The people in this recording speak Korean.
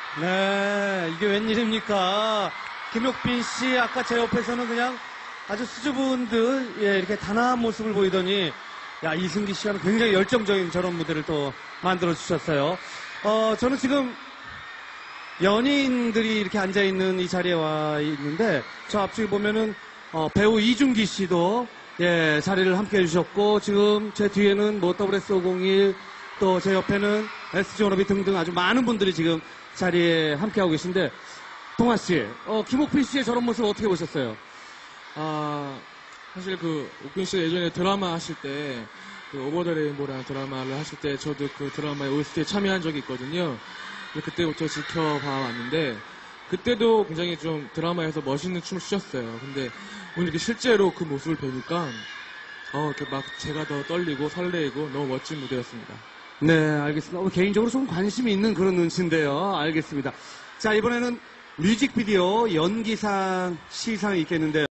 네, 이게 웬일입니까? 김옥빈 씨, 아까 제 옆에서는 그냥 아주 수줍은 듯, 예, 이렇게 단아한 모습을 보이더니, 야, 이승기 씨와는 굉장히 열정적인 저런 무대를 또 만들어주셨어요. 저는 지금 연예인들이 이렇게 앉아있는 이 자리에 와 있는데, 저 앞쪽에 보면은, 배우 이준기 씨도, 예, 자리를 함께 해주셨고, 지금 제 뒤에는 뭐 WS501, 또 제 옆에는 SG 워너비 등등 아주 많은 분들이 지금 자리에 함께하고 계신데, 동아 씨, 김옥빈 씨의 저런 모습 어떻게 보셨어요? 사실 옥빈 씨가 예전에 드라마 하실 때, 오버 더 레인보라는 드라마를 하실 때 저도 그 드라마에 OST에 참여한 적이 있거든요. 그때부터 지켜봐 왔는데, 그때도 굉장히 좀 드라마에서 멋있는 춤을 추셨어요. 근데 오늘 이렇게 실제로 그 모습을 뵈니까, 이렇게 막 제가 더 떨리고 설레이고 너무 멋진 무대였습니다. 네, 알겠습니다. 개인적으로 좀 관심이 있는 그런 눈치인데요. 알겠습니다. 자, 이번에는 뮤직비디오 연기상 시상이 있겠는데요.